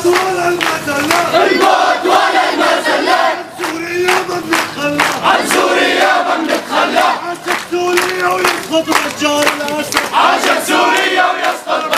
الموت ولا المسلة، الموت ولا المسلة، سوريا ما بنتخلى، عن سوريا ما بنتخلى، عاشت سوريا ويسقط رجال الأسد، عاشت سوريا ويسقط